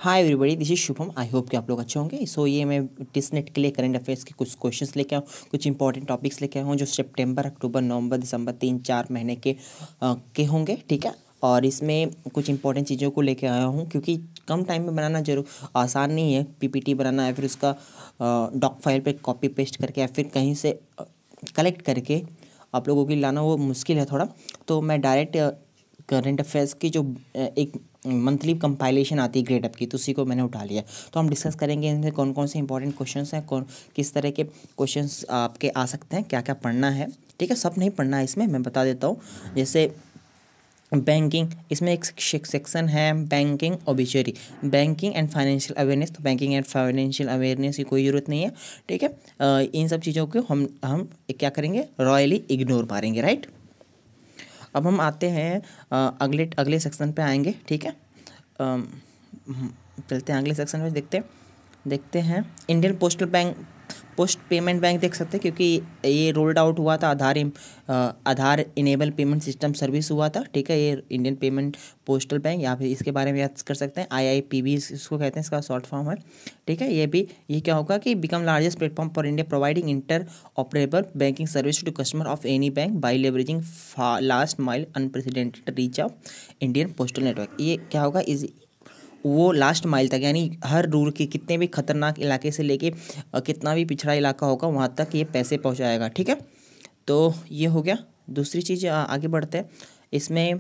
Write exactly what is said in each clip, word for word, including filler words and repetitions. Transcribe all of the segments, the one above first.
Hi everybody, this is Shubham. I hope कि आप लोग अच्छे होंगे। सो ये मैं टिस नेट के लिए करंट अफेयर्स के कुछ क्वेश्चंस लेके आऊँ, कुछ इंपॉर्टेंट टॉपिक्स लेके आऊँ जो सितंबर, अक्टूबर, नवंबर, दिसंबर तीन चार महीने के आ, के होंगे। ठीक है, और इसमें कुछ इंपॉर्टेंट चीज़ों को लेके आया हूँ क्योंकि कम टाइम में बनाना जरूर आसान नहीं है। पीपीटी बनाना या फिर उसका डॉक फाइल पे कॉपी पेस्ट करके या फिर कहीं से कलेक्ट करके आप लोगों के लिए लाना वो मुश्किल है थोड़ा। तो मैं डायरेक्ट करंट अफेयर्स की जो एक मंथली कंपाइलेशन आती है ग्रेड अप की, तो उसी को मैंने उठा लिया। तो हम डिस्कस करेंगे इनमें कौन कौन से इंपॉर्टेंट क्वेश्चंस हैं, कौन किस तरह के क्वेश्चंस आपके आ सकते हैं, क्या क्या पढ़ना है। ठीक है, सब नहीं पढ़ना है इसमें, मैं बता देता हूँ। जैसे बैंकिंग, इसमें एक सेक्शन है banking objective, banking and financial awareness. तो बैंकिंग एंड फाइनेंशियल अवेयरनेस की कोई ज़रूरत नहीं है। ठीक है, आ, इन सब चीज़ों को हम हम क्या करेंगे, रॉयली इग्नोर मारेंगे। राइट, अब हम आते हैं आ, अगले अगले सेक्शन पे आएंगे। ठीक है, आ, चलते हैं अगले सेक्शन में। देखते हैं देखते हैं Indian postal bank, post payment bank देख सकते हैं क्योंकि ये रोल्ड आउट हुआ था। Aadhaar Aadhaar enable payment system service हुआ था। ठीक है, ये इंडियन पेमेंट पोस्टल बैंक, या फिर इसके बारे में याद कर सकते हैं आई आई पी बी इसको कहते हैं, इसका शॉर्ट फॉर्म है। ठीक है, ये भी ये क्या होगा कि become largest platform for India providing inter operable banking service to customer of any bank by leveraging last mile unprecedented reach of Indian postal network. ये क्या होगा, इज वो लास्ट माइल तक, यानी हर रूर के कितने भी खतरनाक इलाके से लेके कितना भी पिछड़ा इलाका होगा वहाँ तक ये पैसे पहुँचाएगा। ठीक है, तो ये हो गया। दूसरी चीज़ आगे बढ़ते हैं। इसमें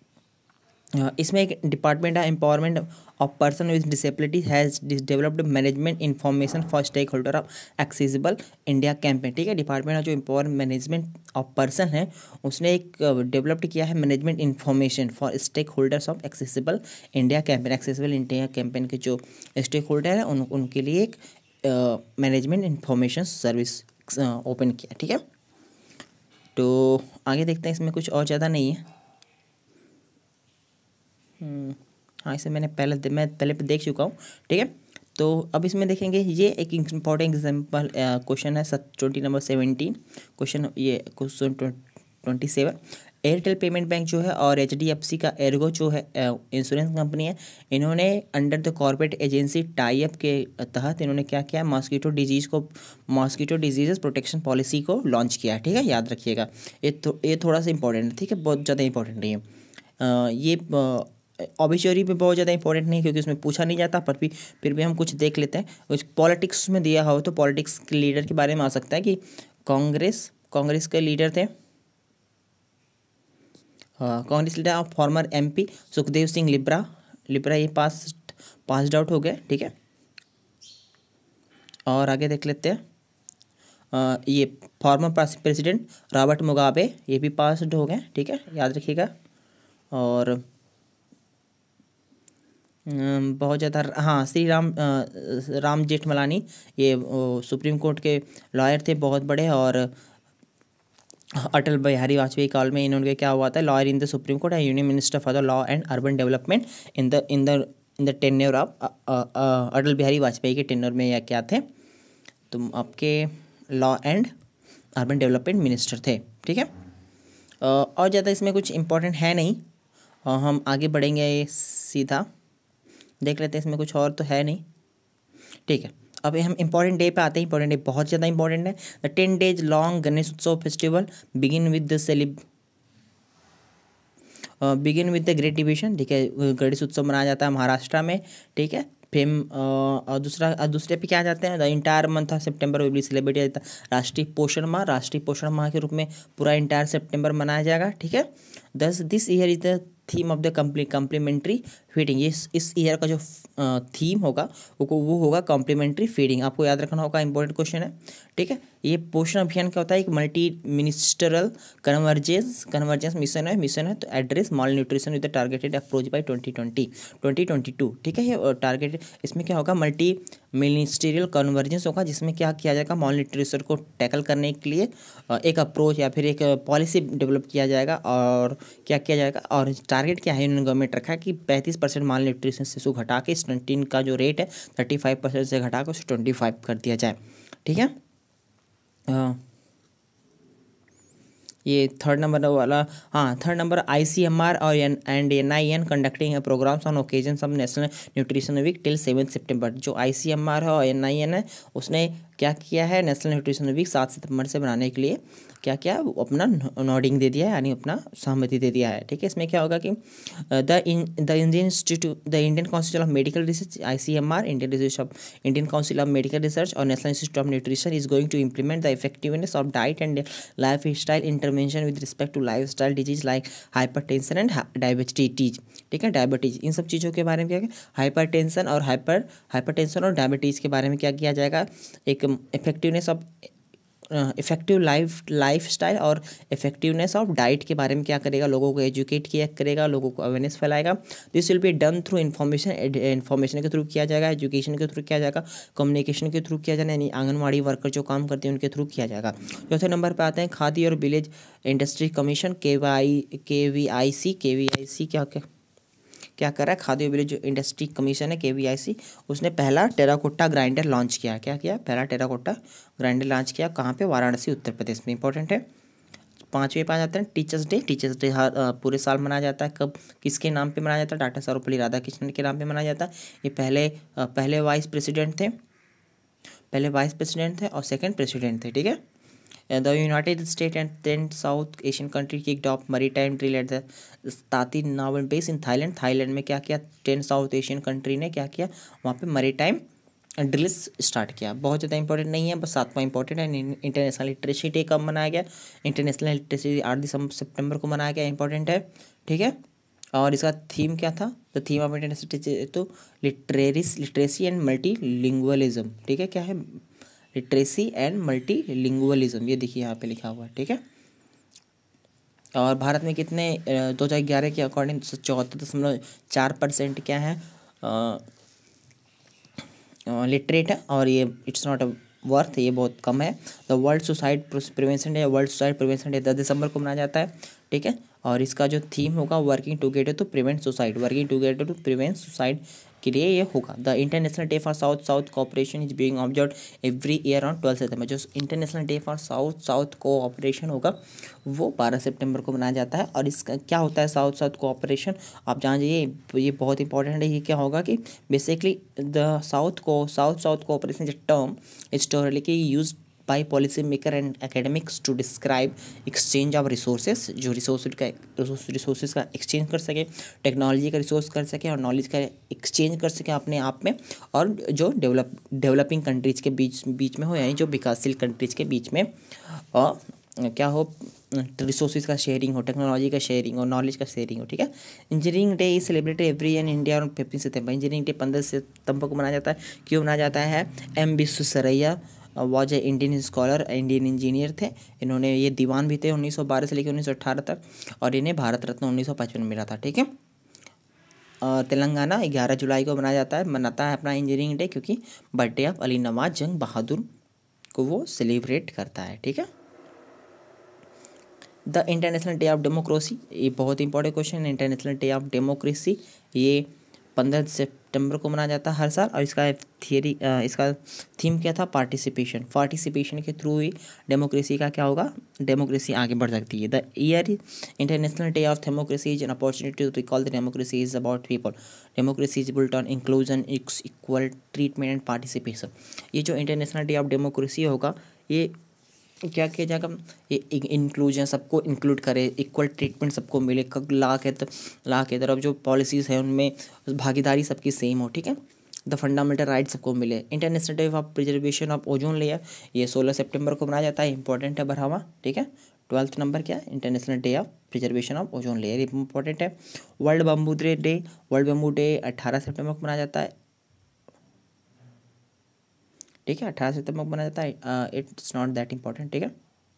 इसमें एक डिपार्टमेंट है empowerment of person with disability has developed management information for stake holder of accessible India campaign. ठीक है, डिपार्टमेंट है जो एम्पावर मैनेजमेंट ऑफ पर्सन है, उसने एक डेवलप्ड किया है management information for stake holders of accessible India campaign. Accessible India campaign के जो स्टेक होल्डर हैं उन उनके लिए एक मैनेजमेंट इंफॉर्मेशन सर्विस ओपन किया। ठीक है, तो आगे देखते हैं। इसमें कुछ और ज़्यादा नहीं है। हाँ, इसे मैंने पहले मैं पहले पे देख चुका हूँ। ठीक है, तो अब इसमें देखेंगे, ये एक इम्पॉर्टेंट एग्जाम्पल क्वेश्चन है ट्वेंटी नंबर सेवनटीन क्वेश्चन, ये question twenty seven. Airtel payment bank जो है और एच डी एफ सी का एर्गो जो है इंश्योरेंस कंपनी है, इन्होंने under the corporate agency tie up के तहत इन्होंने क्या किया, मॉस्किटो डिजीज़ को मॉस्किटो डिजीज़ प्रोटेक्शन पॉलिसी को लॉन्च किया है। ठीक है, याद रखिएगा, ये तो ये थोड़ा सा इंपॉर्टेंट है। ठीक है, बहुत ज़्यादा इंपॉर्टेंट नहीं है। ये ऑब्जेक्टिव पे बहुत ज़्यादा इंपॉर्टेंट नहीं क्योंकि उसमें पूछा नहीं जाता, पर भी फिर भी हम कुछ देख लेते हैं। कुछ पॉलिटिक्स में दिया हो तो पॉलिटिक्स के लीडर के बारे में आ सकता है कि कांग्रेस कांग्रेस के लीडर थे, Congress leader of former MP Sukhdev Singh Libra Libra ये पास पास्ड आउट हो गए। ठीक है, और आगे देख लेते हैं। आ, ये फॉर्मर प्रेसिडेंट रॉबर्ट मुगाबे ये भी पास्ड हो गए। ठीक है, याद रखिएगा। और बहुत ज़्यादा, हाँ, श्री राम राम जेठमलानी ये सुप्रीम कोर्ट के लॉयर थे बहुत बड़े, और अटल बिहारी वाजपेयी काल में इन्होंने क्या हुआ था, lawyer in the supreme court and union minister for the law and urban development in the in the in the tenure of Atal Bihari Vajpayee के टेन्योर में या क्या थे, तुम आपके law and urban development minister थे। ठीक है, और ज़्यादा इसमें कुछ इंपॉर्टेंट है नहीं, और हम आगे बढ़ेंगे सीधा देख लेते हैं। इसमें कुछ और तो है नहीं। ठीक है, अब हम इंपॉर्टेंट डे पे आते हैं। इंपॉर्टेंट डे बहुत ज़्यादा इंपॉर्टेंट है। The ten days long Ganesh Utsav festival begin with the celeb begin with the great division. ठीक है, गणेश उत्सव मनाया जाता है महाराष्ट्र में। ठीक है, फेम और दूसरा दूसरे पे क्या जाते हैं, the entire month of September will be celebrated Rashtriya Poshan माह। राष्ट्रीय पोषण माह के रूप में पूरा इंटायर सितंबर मनाया जाएगा। ठीक है, दस this year is the theme of the complementary feeding. इस इस ईयर का जो थीम होगा वो वो होगा कॉम्प्लीमेंट्री फीडिंग। आपको याद रखना होगा, इंपॉर्टेंट क्वेश्चन है। ठीक है, ये पोषण अभियान क्या होता है, एक multi ministerial convergence convergence mission है मिशन है to address malnutrition with the targeted approach by twenty twenty twenty twenty two. ठीक है, ये टारगेट इसमें क्या होगा, मल्टी मिनिस्ट्रियल कन्वर्जेंस होगा, जिसमें क्या किया जाएगा, माल न्यूट्रिशन को टैकल करने के लिए एक अप्रोच या फिर एक पॉलिसी डेवलप किया जाएगा। और क्या किया जाएगा, और टारगेट क्या है, इन्होंने गवर्नमेंट रखा है कि पैंतीस परसेंट माल न्यूट्रिशन से उसको घटा के स्टंटीन का जो रेट है थर्टी फाइव परसेंट से घटा के उसे ट्वेंटी फाइव कर दिया जाए। ठीक है, ये थर्ड नंबर वाला, हाँ third number I C M R और and N I N conducting programs on occasions of national nutrition week till seven September. जो आई सी एम आर है और एन आई एन है उसने क्या किया है, नेशनल न्यूट्रिशन वीक सात सितंबर से बनाने के लिए क्या क्या अपना नोडिंग दे दिया है, यानी अपना सहमति दे दिया है। ठीक है, इसमें क्या होगा कि the the Indian institute the Indian council of medical research I C M R Indian research of Indian council of medical research और national institute of nutrition is going to implement the effectiveness of diet and lifestyle intervention with respect to lifestyle disease like hypertension and diabetes. ठीक है, diabetes, इन सब चीज़ों के बारे में क्या, hypertension और हाइपर हाइपरटेंशन और डायबिटीज़ के बारे में क्या किया जाएगा, एक effectiveness of effective life lifestyle और इफेक्टिवनेस ऑफ डाइट के बारे में क्या करेगा, लोगों को एजुकेट किया करेगा, लोगों को अवेयरनेस फैलाएगा। This will be done through information, information के थ्रू किया जाएगा, एजुकेशन के थ्रू किया जाएगा, कम्युनिकेशन के थ्रू किया जाएगा, यानी आंगनवाड़ी वर्कर जो काम करते हैं उनके थ्रू किया जाएगा। चौथे नंबर पर आते हैं खादी और विलेज इंडस्ट्री कमीशन के Y K V I C K V I सी क्या क्या क्या कर रहा है, खादी और विलेज इंडस्ट्री कमीशन है के वी आई सी, उसने पहला टेराकोटा ग्राइंडर लॉन्च किया। क्या किया, पहला टेराकोटा ग्राइंडर लॉन्च किया, कहाँ पे, वाराणसी उत्तर प्रदेश में। इंपॉर्टेंट है। पाँचवें पाँच आते हैं टीचर्स डे। टीचर्स डे हर पूरे साल मनाया जाता है, कब, किसके नाम पे मनाया जाता है, टाटा सर्वपल्ली राधाकृष्णन के नाम पे मनाया जाता है। ये पहले पहले वाइस प्रेसिडेंट थे, पहले वाइस प्रेसिडेंट थे और सेकंड प्रेसिडेंट थे। ठीक है, the united state and ten south Asian country kicked off maritime drill at the ताती naval base in Thailand. Thailand में क्या किया, टेन साउथ एशियन कंट्री ने क्या किया, वहाँ पे मैरीटाइम ड्रिल्स स्टार्ट किया। बहुत ज़्यादा इंपॉर्टेंट नहीं है, बस सातवां इंपॉर्टेंट है। इंटरनेशनल लिटरेसी डे कब मनाया गया, इंटरनेशनल लिटरेसी आठ दिसंबर सितंबर को मनाया गया, इंपॉर्टेंट है। ठीक है, और इसका थीम क्या था, द थीम ऑफ इंटरनेशनल तो literaries literacy and multilingualism. ठीक है, क्या है, लिटरेसी एंड मल्टी लिंगुअलिज्म, ये देखिए यहाँ पे लिखा हुआ है। ठीक है, और भारत में कितने दो हज़ार ग्यारह के अकॉर्डिंग चौहत्तर दशमलव चार परसेंट क्या है लिटरेट है, और ये इट्स नॉट अ वर्थ, ये बहुत कम है। The world suicide prevention day, world suicide prevention day दस दिसंबर को मनाया जाता है। ठीक है, और इसका जो थीम होगा working together to prevent suicide, working together to prevent suicide के लिए ये होगा। The international day for south south cooperation is being observed every year on twelfth September. जो international day for south south cooperation होगा वो बारह सितंबर को मनाया जाता है। और इसका क्या होता है साउथ साउथ कोऑपरेशन, आप जान जाइए, ये बहुत इंपॉर्टेंट है। ये क्या होगा कि बेसिकली द साउथ को south south cooperation is term historically use by policy maker and academics to describe exchange of resources, जो रिसोर्स का रिसोर्सेज का एक्सचेंज कर सके, टेक्नोलॉजी का रिसोर्स कर सके और नॉलेज का एक्सचेंज कर सके अपने आप में, और जो डेवलप डेवलपिंग कंट्रीज के बीच बीच में हो, यानी जो विकासशील कंट्रीज के बीच में और क्या हो, रिसोर्सेज का शेयरिंग हो, टेक्नोलॉजी का शेयरिंग हो, नॉलेज का शेयरिंग हो। ठीक है, engineering day is celebrated every year in India on fifteen September. Engineering day पंद्रह सितंबर को मनाया जाता है। क्यों मनाया जाता है, M Visvesvaraya was a Indian scholar, Indian engineer थे। इन्होंने, ये दीवान भी थे उन्नीस सौ बारह से लेकर उन्नीस सौ अठारह तक, और इन्हें भारत रत्न उन्नीस सौ पचपन में मिला था। ठीक है, और तेलंगाना ग्यारह जुलाई को मनाया जाता है, मनाता है अपना इंजीनियरिंग डे, क्योंकि बर्थडे ऑफ अली नवाज जंग बहादुर को वो सेलिब्रेट करता है। ठीक है, the international day of democracy, ये बहुत इंपॉर्टेंट क्वेश्चन है। इंटरनेशनल डे ऑफ डेमोक्रेसी ये पंद्रह सितंबर को मनाया जाता है हर साल, और इसका थियरी इसका थीम क्या था, पार्टिसिपेशन। पार्टिसिपेशन के थ्रू ही डेमोक्रेसी का क्या होगा, डेमोक्रेसी आगे बढ़ सकती है। The year international day of democracy is an opportunity to recall the democracy is about people, democracy is built on inclusion, equal treatment and participation. ये जो इंटरनेशनल डे ऑफ डेमोक्रेसी होगा, ये क्या किया जाएगा, ये इंक्लूजन, सबको इंक्लूड करे, इक्वल ट्रीटमेंट सबको मिले, ला के ला के तरफ जो पॉलिसीज़ है उनमें भागीदारी सबकी सेम हो। ठीक है, द फंडामेंटल राइट सबको मिले। International day of preservation of ozone layer, ये सोलह सितंबर को मनाया जाता है, इंपॉर्टेंट है बढ़ावा। ठीक है, ट्वेल्थ नंबर क्या है, international day of preservation of ozone layer, important है। World bamboo day, world bamboo day अट्ठारह सितंबर को मनाया जाता है। ठीक है, अठारह सितंबर को मनाया जाता है, इट्स नॉट दैट इंपॉर्टेंट। ठीक है,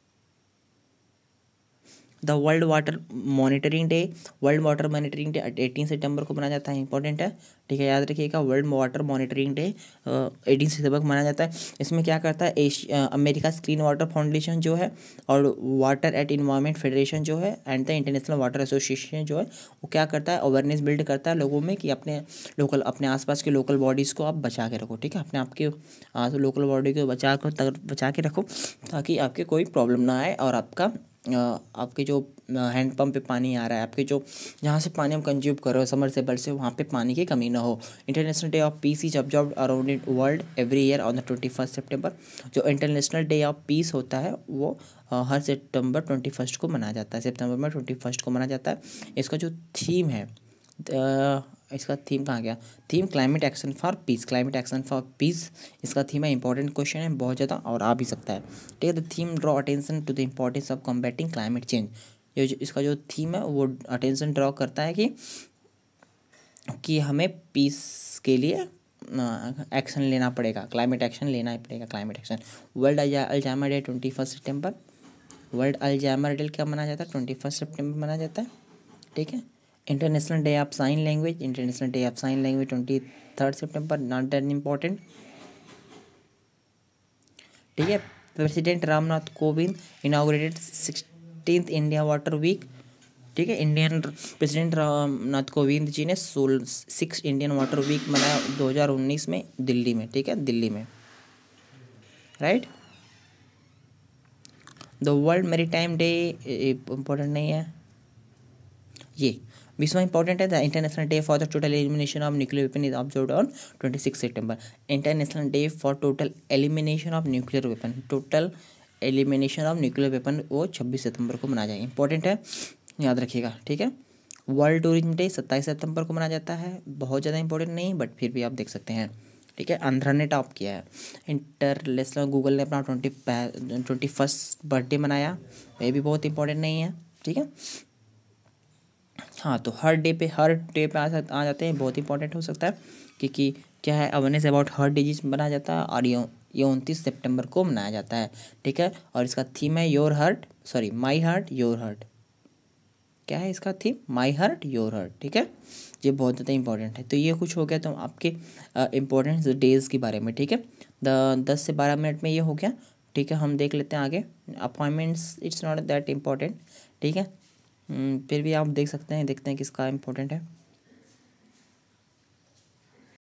the world water monitoring day, world water monitoring day अठारह सितंबर को मनाया जाता है, इंपॉर्टेंट है। ठीक है, याद रखिएगा, वर्ल्ड वाटर मॉनिटरिंग डे अठारह सितंबर को मनाया जाता है। इसमें क्या करता है, Asia America clean water foundation जो है, और वाटर एट इन्वायरमेंट फेडरेशन जो है, and the international water association जो है, वो क्या करता है, अवेयरनेस बिल्ड करता है लोगों में कि अपने लोकल अपने आसपास के लोकल बॉडीज़ को आप बचा के रखो। ठीक है, अपने आपके लोकल बॉडी को बचा कर बचा के रखो, ताकि आपके कोई प्रॉब्लम ना आए और आपका आपके जो हैंडपम्प पे पानी आ रहा है, आपके जो जहाँ से पानी हम कंज्यूम कर रहे हो समरसेबल से, वहाँ पे पानी की कमी ना हो। International day of peace is observed around in world every year on the twenty first September. जो इंटरनेशनल डे ऑफ पीस होता है वो हर सितंबर ट्वेंटी फर्स्ट को मनाया जाता है, सितंबर में ट्वेंटी फर्स्ट को मनाया जाता है। इसका जो थीम है, इसका थीम कहाँ गया, theme climate action for peace, climate action for peace इसका थीम है। इंपॉर्टेंट क्वेश्चन है बहुत ज़्यादा और आ भी सकता है, ठीक है। The theme draw attention to the importance of combating climate change. जो इसका जो थीम है वो अटेंशन ड्रॉ करता है कि कि हमें पीस के लिए एक्शन लेना पड़ेगा, क्लाइमेट एक्शन लेना ही पड़ेगा, climate action. World Alzheimer day twenty first September, world Alzheimer day क्या मनाया जाता है, ट्वेंटी फर्स्ट सेप्टेम्बर मनाया जाता है, ठीक है। International day of sign language, international day of sign language twenty third September, not that important, ठीक है। President Ramnath Kovind inaugurated sixteenth India water week, ठीक है। इंडियन प्रेसिडेंट रामनाथ कोविंद जी ने सोल सिक्स इंडियन वाटर वीक मनाया दो हज़ार उन्नीस में दिल्ली में, ठीक है, दिल्ली में, right. The world maritime day important नहीं है ये, विश्व इंपॉर्टेंट है। The international day for the total elimination of nuclear weapon is observed on twenty six September. International day for total elimination of nuclear weapon, total elimination of nuclear weapon वो छब्बीस सितंबर को मनाया जाएगा, इंपॉर्टेंट है, याद रखिएगा, ठीक है। वर्ल्ड टूरिज्म डे सत्ताईस सितंबर को मनाया जाता है, बहुत ज़्यादा इंपॉर्टेंट नहीं बट फिर भी आप देख सकते हैं, ठीक है। आंध्रा ने टॉप किया है। इंटरनेशनल गूगल ने अपना ट्वेंटी ट्वेंटी फर्स्ट बर्थडे मनाया, ये भी बहुत इंपॉर्टेंट नहीं है, ठीक है। हाँ, तो हर डे पे हर डे पे आ, आ जाते हैं, बहुत इंपॉर्टेंट हो सकता है क्योंकि क्या है, अवेयरनेस अबाउट हर डिजीज मनाया जाता है और ये ये उनतीस सितंबर को मनाया जाता है, ठीक है। और इसका थीम है your heart sorry my heart your heart, क्या है इसका theme, my heart your heart, ठीक है। ये बहुत ज़्यादा इंपॉर्टेंट है। तो ये कुछ हो गया तो आपके इम्पोर्टेंट डेज के बारे में, ठीक है। द दस से बारह मिनट में ये हो गया, ठीक है। हम देख लेते हैं आगे, appointments it's not that important, ठीक है। फिर भी आप देख सकते हैं, देखते हैं किसका इम्पोर्टेंट है।